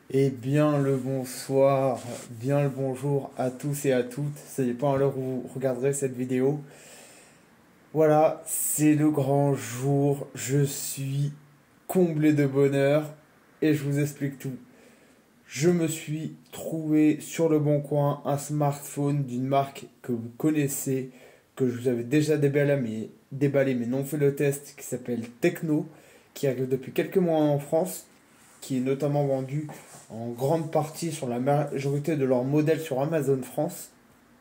Et bien le bonsoir, bien le bonjour à tous et à toutes. Ça dépend à l'heure où vous regarderez cette vidéo. Voilà, c'est le grand jour. Je suis comblé de bonheur et je vous explique tout. Je me suis trouvé sur le bon coin un smartphone d'une marque que vous connaissez, que je vous avais déjà déballé mais non fait le test, qui s'appelle Tecno, qui arrive depuis quelques mois en France, qui est notamment vendu en grande partie sur la majorité de leurs modèles sur Amazon France.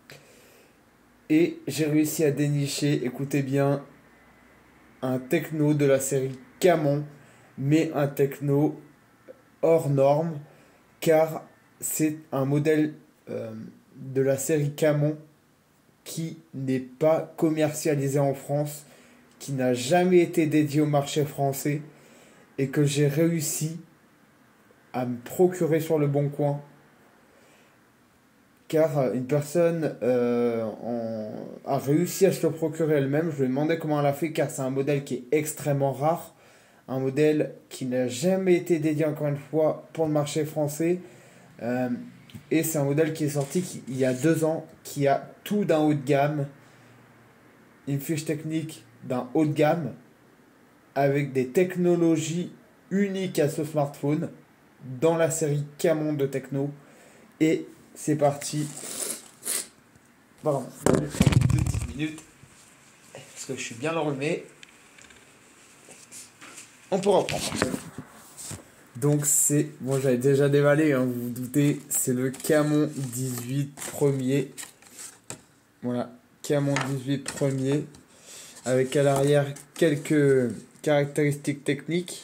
Et j'ai réussi à dénicher, écoutez bien, un techno de la série Camon, mais un techno hors norme, car c'est un modèle de la série Camon qui n'est pas commercialisé en France, qui n'a jamais été dédié au marché français, et que j'ai réussi à me procurer sur le bon coin, car une personne a réussi à se le procurer elle-même. Je lui ai demandé comment elle a fait, car c'est un modèle qui est extrêmement rare, un modèle qui n'a jamais été dédié, encore une fois, pour le marché français. Euh, et c'est un modèle qui est sorti il y a 2 ans, qui a tout d'un haut de gamme, une fiche technique d'un haut de gamme, avec des technologies uniques à ce smartphone, dans la série Camon de Techno. Et c'est parti. Pardon, deux petites minutes, parce que je suis bien enrhumé. On peut reprendre. Donc c'est, moi j'avais déjà dévalé, hein, vous vous doutez, c'est le Camon 18 premier. Voilà, Camon 18 premier, avec à l'arrière quelques caractéristiques techniques.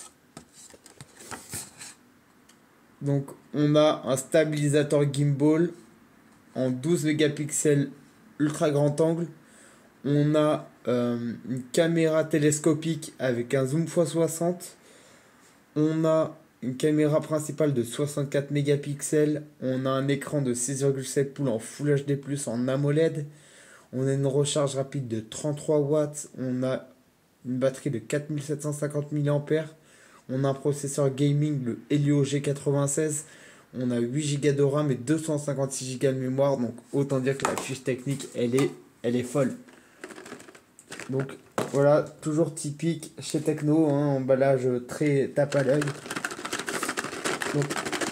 Donc on a un stabilisateur gimbal en 12 mégapixels ultra grand angle. On a une caméra télescopique avec un zoom x60. On a une caméra principale de 64 mégapixels. On a un écran de 6,7 pouces en Full HD+, en AMOLED. On a une recharge rapide de 33 watts. On a une batterie de 4750 mAh. On a un processeur gaming, le Helio G96. On a 8 Go de RAM et 256 Go de mémoire. Donc autant dire que la fiche technique, elle est folle. Donc voilà, toujours typique chez Tecno, hein, emballage très tape à l'œil. Donc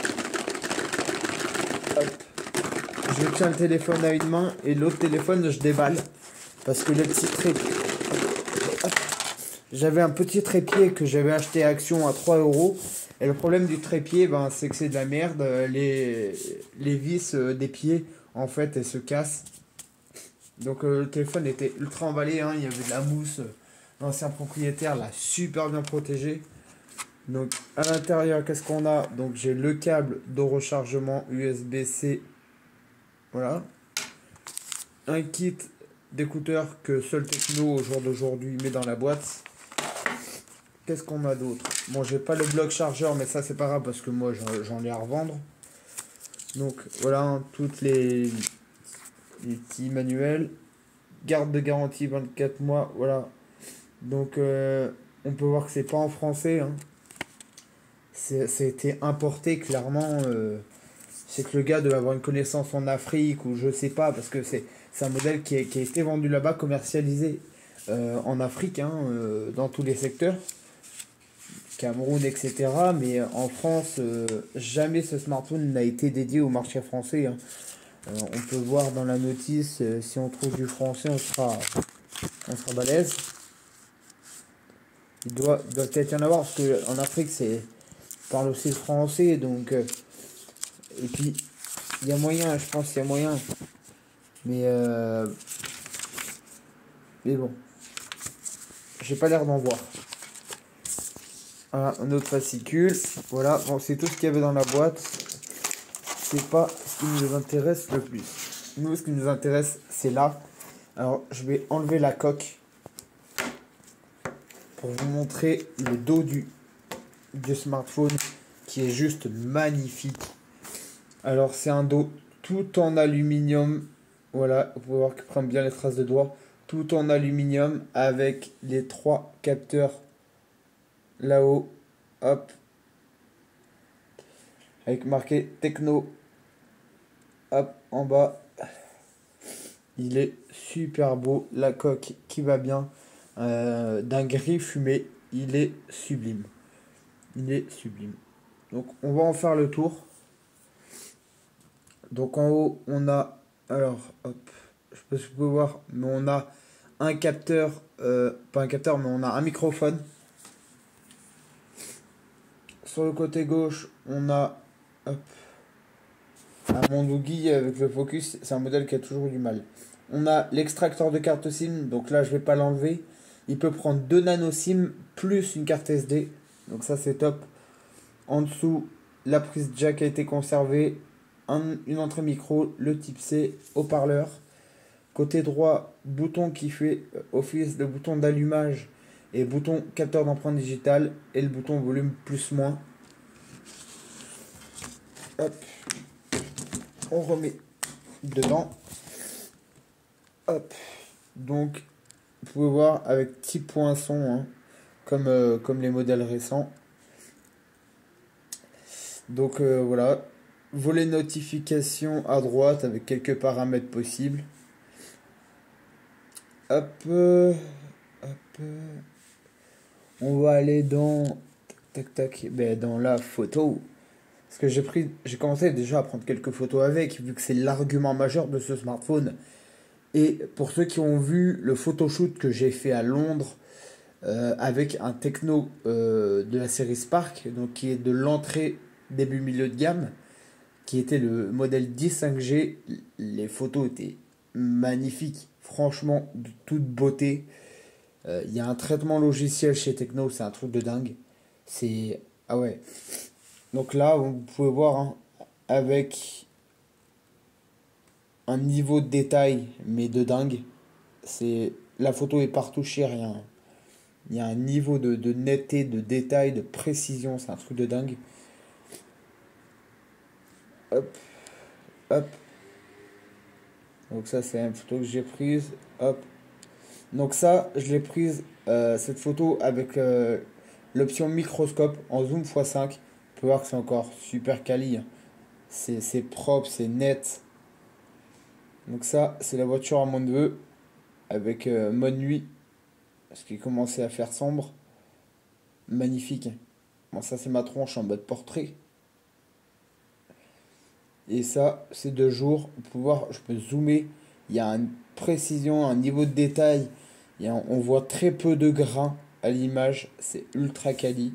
hop, je tiens le téléphone à une main et l'autre téléphone je déballe. Parce que le petit trépied, j'avais un petit trépied que j'avais acheté à Action à 3 euros. Et le problème du trépied, ben, c'est que c'est de la merde. Les vis des pieds, en fait, elles se cassent. Donc le téléphone était ultra emballé, hein, il y avait de la mousse. L'ancien propriétaire l'a super bien protégé. Donc à l'intérieur, qu'est-ce qu'on a? Donc j'ai le câble de rechargement USB-C. Voilà. Un kit d'écouteurs que seul Tecno au jour d'aujourd'hui met dans la boîte. Qu'est-ce qu'on a d'autre? Bon, j'ai pas le bloc chargeur, mais ça c'est pas grave parce que moi j'en ai à revendre. Donc voilà, hein, toutes les petits manuels. Garde de garantie 24 mois, voilà. Donc on peut voir que c'est pas en français, hein. C'est été importé clairement. C'est que le gars doit avoir une connaissance en Afrique ou je sais pas, parce que c'est un modèle qui a été vendu là-bas, commercialisé en Afrique, hein, dans tous les secteurs, Cameroun, etc. Mais en France, jamais ce smartphone n'a été dédié au marché français, hein. On peut voir dans la notice, si on trouve du français, on sera balèze. Il doit peut-être y en avoir, parce qu'en Afrique, parle aussi le français, donc... et puis, il y a moyen, je pense qu'il y a moyen. Mais, mais bon, j'ai pas l'air d'en voir. Voilà, un autre fascicule. Voilà, bon, c'est tout ce qu'il y avait dans la boîte. C'est pas ce qui nous intéresse le plus. Nous, ce qui nous intéresse, c'est là. Alors, je vais enlever la coque pour vous montrer le dos du smartphone qui est juste magnifique. Alors, c'est un dos tout en aluminium. Voilà, vous pouvez voir qu'il prend bien les traces de doigts. Tout en aluminium avec les 3 capteurs là-haut. Hop. avec marqué Techno, hop, en bas. Il est super beau, la coque qui va bien, d'un gris fumé, il est sublime. Il est sublime. Donc on va en faire le tour. Donc en haut, on a, alors, hop, je sais pas si vous pouvez voir, mais on a un capteur, pas un capteur, mais on a un microphone. Sur le côté gauche, on a, hop, un Mondougi avec le focus, c'est un modèle qui a toujours eu du mal. On a l'extracteur de carte SIM, donc là je vais pas l'enlever. Il peut prendre 2 nano SIM plus une carte SD, donc ça c'est top. En dessous, la prise jack a été conservée, une entrée micro, le type C, haut-parleur. Côté droit, bouton qui fait office de bouton d'allumage et bouton capteur d'empreinte digitale et le bouton volume plus moins. Hop, on remet dedans. Hop, donc vous pouvez voir avec petit poinçon, hein, comme les modèles récents. Donc voilà, volet notification à droite avec quelques paramètres possibles. Hop, on va aller dans tac tac, ben, dans la photo. Parce que j'ai commencé déjà à prendre quelques photos avec, vu que c'est l'argument majeur de ce smartphone. Et pour ceux qui ont vu le photoshoot que j'ai fait à Londres avec un techno de la série Spark, donc qui est de l'entrée début milieu de gamme, qui était le modèle 10 5G, les photos étaient magnifiques, franchement de toute beauté. Il y a un traitement logiciel chez Techno, c'est un truc de dingue. C'est ah ouais. Donc là, vous pouvez voir hein, avec un niveau de détail mais de dingue. C'est la photo est partout chez rien. Il y a un niveau de netteté, de détail, de précision, c'est un truc de dingue. Hop, hop. Donc ça c'est une photo que j'ai prise. Hop. Donc ça, je l'ai prise cette photo avec l'option microscope en zoom x5. On peut voir que c'est encore super quali. Hein. C'est propre, c'est net. Donc ça, c'est la voiture à mon neveu avec mode nuit. Parce qu'il commençait à faire sombre. Magnifique. Bon, ça c'est ma tronche en mode portrait. Et ça, c'est de jour. Pour pouvoir, je peux zoomer. Il y a une précision, un niveau de détail. On voit très peu de grains à l'image. C'est ultra quali.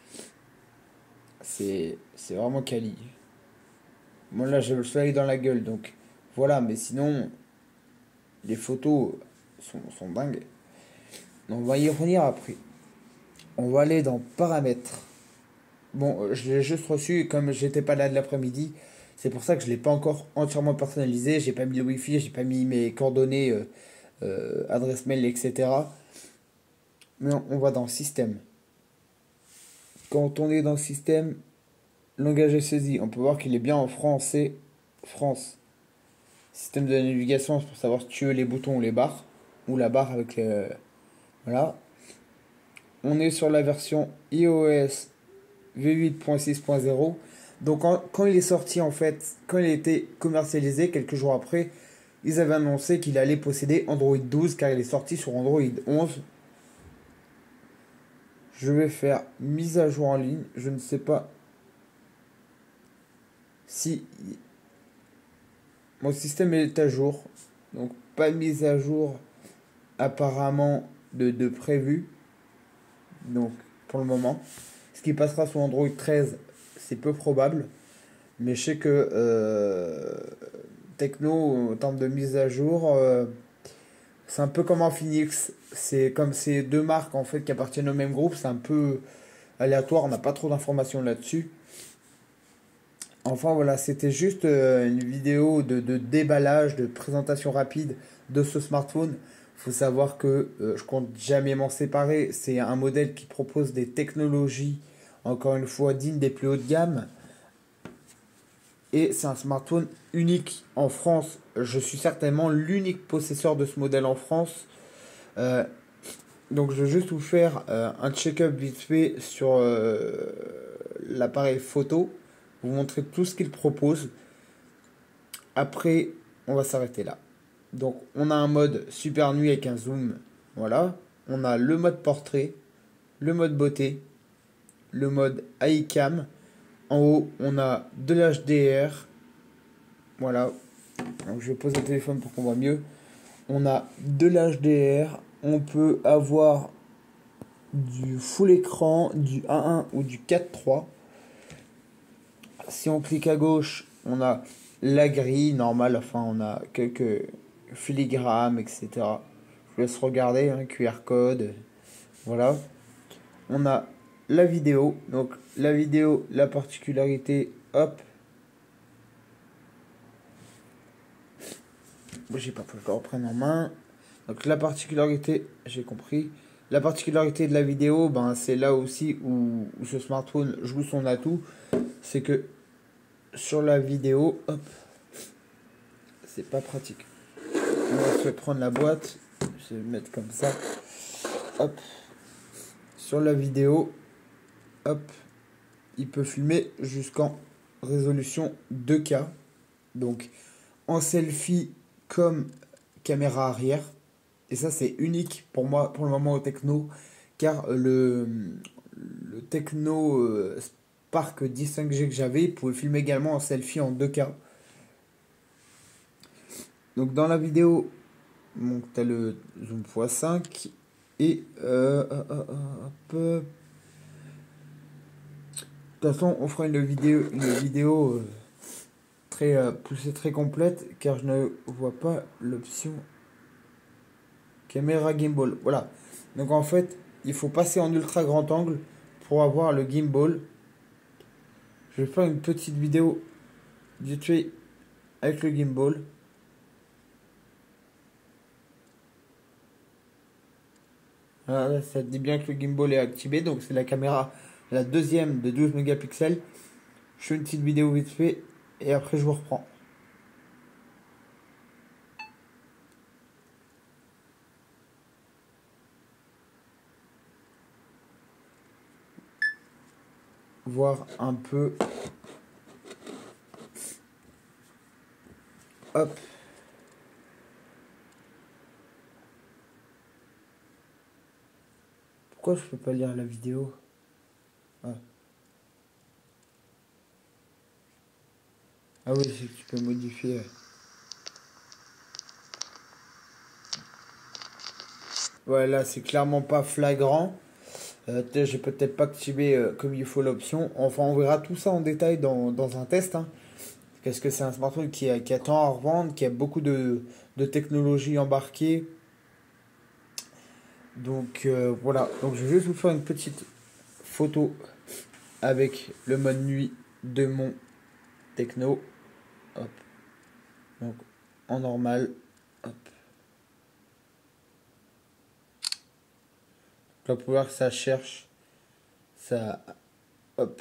C'est vraiment quali. Moi là, j'ai le soleil dans la gueule. Donc voilà, mais sinon, les photos sont dingues. On va y revenir après. On va aller dans paramètres. Bon, je l'ai juste reçu et comme j'étais pas là de l'après-midi, c'est pour ça que je l'ai pas encore entièrement personnalisé. J'ai pas mis le wifi, j'ai pas mis mes coordonnées, adresse mail, etc. Mais on va dans système. Quand on est dans système, langage est saisi. On peut voir qu'il est bien en français, France. Système de navigation, c'est pour savoir si tu veux les boutons ou les barres. Ou la barre avec le... Voilà. On est sur la version iOS v8.6.0. Donc quand il est sorti en fait, quand il a été commercialisé quelques jours après, ils avaient annoncé qu'il allait posséder Android 12 car il est sorti sur Android 11. Je vais faire mise à jour en ligne. Je ne sais pas si mon système est à jour. Donc pas de mise à jour apparemment de prévu. Donc pour le moment. Ce qui passera sur Android 13, c'est peu probable. Mais je sais que Techno, en termes de mise à jour, c'est un peu comme Infinix. C'est comme ces deux marques en fait qui appartiennent au même groupe. C'est un peu aléatoire, on n'a pas trop d'informations là-dessus. Enfin voilà, c'était juste une vidéo de déballage, de présentation rapide de ce smartphone. Il faut savoir que je compte jamais m'en séparer. C'est un modèle qui propose des technologies, encore une fois, dignes des plus haut de gamme. Et c'est un smartphone unique en France. Je suis certainement l'unique possesseur de ce modèle en France. Euh, donc je vais juste vous faire un check-up vite fait sur l'appareil photo. vous montrer tout ce qu'il propose. Après, on va s'arrêter là. Donc, on a un mode super nuit avec un zoom. Voilà. On a le mode portrait, le mode beauté, le mode iCam. En haut, on a de l'HDR. Voilà. Donc, je vais poser le téléphone pour qu'on voit mieux. On a de l'HDR. On peut avoir du full écran, du 1.1 ou du 4.3. Si on clique à gauche, on a la grille normale. Enfin, on a quelques filigrammes, etc. Je vous laisse regarder, hein, QR code. Voilà. On a la vidéo. Donc, la vidéo, la particularité, hop. J'ai pas pu le reprendre en main. Donc, la particularité, j'ai compris. La particularité de la vidéo, ben, c'est là aussi où ce smartphone joue son atout. C'est que sur la vidéo, hop, c'est pas pratique. On va se prendre la boîte. Je vais le mettre comme ça. Hop. Sur la vidéo, hop, il peut filmer jusqu'en résolution 2K. Donc en selfie comme caméra arrière. Et ça c'est unique pour moi pour le moment au Techno. Car le Techno Spark 10 5G que j'avais pouvait filmer également en selfie en 2K. Donc dans la vidéo, donc tu as le zoom x5 et hop. De toute façon, on fera une vidéo très poussée, très complète, car je ne vois pas l'option caméra gimbal. Voilà. Donc en fait, il faut passer en ultra grand angle pour avoir le gimbal. Je vais faire une petite vidéo du fait avec le gimbal. Voilà, ça dit bien que le gimbal est activé, donc c'est la caméra, la deuxième de 12 mégapixels. Je fais une petite vidéo vite fait et après je vous reprends. Voir un peu. Hop. Pourquoi je peux pas lire la vidéo? Ah, ah oui, c'est que tu peux modifier. Ouais, là c'est clairement pas flagrant. J'ai peut-être pas activé comme il faut l'option. Enfin, on verra tout ça en détail dans un test. Hein. Parce que c'est un smartphone qui a tant à revendre, qui a beaucoup de technologies embarquées. Donc voilà. Donc je vais juste vous faire une petite photo avec le mode nuit de mon Techno. Hop. Donc en normal. Hop. Là, pour voir que ça cherche. Ça. Hop.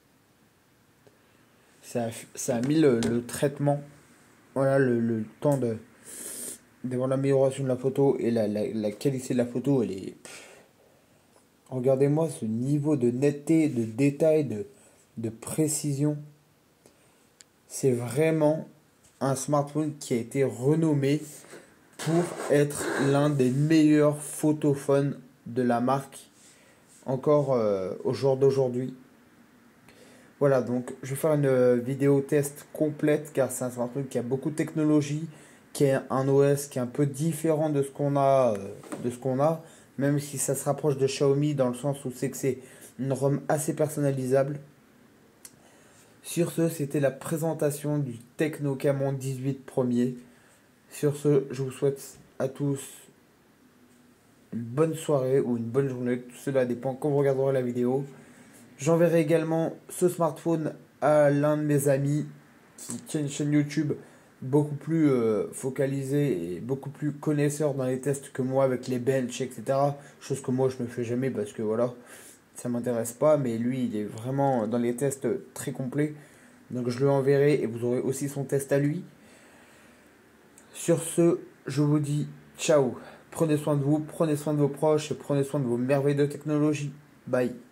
Ça a mis le traitement. Voilà le temps d'avoir l'amélioration de la photo et la qualité de la photo. Elle est. Regardez-moi ce niveau de netteté, de détail, de précision. C'est vraiment un smartphone qui a été renommé pour être l'un des meilleurs photophones de la marque encore au jour d'aujourd'hui. Voilà, donc je vais faire une vidéo test complète car c'est un smartphone qui a beaucoup de technologie, qui a un OS qui est un peu différent de ce qu'on a, même si ça se rapproche de Xiaomi dans le sens où c'est que c'est une ROM assez personnalisable. Sur ce, c'était la présentation du Tecno Camon 18 premier. Sur ce, je vous souhaite à tous une bonne soirée ou une bonne journée. Tout cela dépend quand vous regarderez la vidéo. J'enverrai également ce smartphone à l'un de mes amis qui tient une chaîne YouTube beaucoup plus focalisée et beaucoup plus connaisseur dans les tests que moi avec les bench, etc. Chose que moi je ne fais jamais parce que voilà, ça m'intéresse pas. Mais lui, il est vraiment dans les tests très complets. Donc je le enverrai et vous aurez aussi son test à lui. Sur ce, je vous dis ciao. Prenez soin de vous, prenez soin de vos proches et prenez soin de vos merveilles de technologie. Bye.